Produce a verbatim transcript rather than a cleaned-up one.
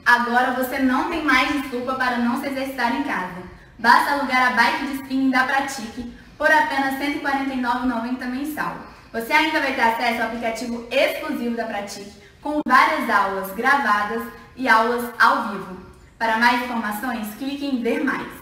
Agora você não tem mais desculpa para não se exercitar em casa. Basta alugar a bike de spinning da Pratique por apenas cento e quarenta e nove reais e noventa centavos mensal. Você ainda vai ter acesso ao aplicativo exclusivo da Pratique, com várias aulas gravadas e aulas ao vivo. Para mais informações, clique em Ver Mais.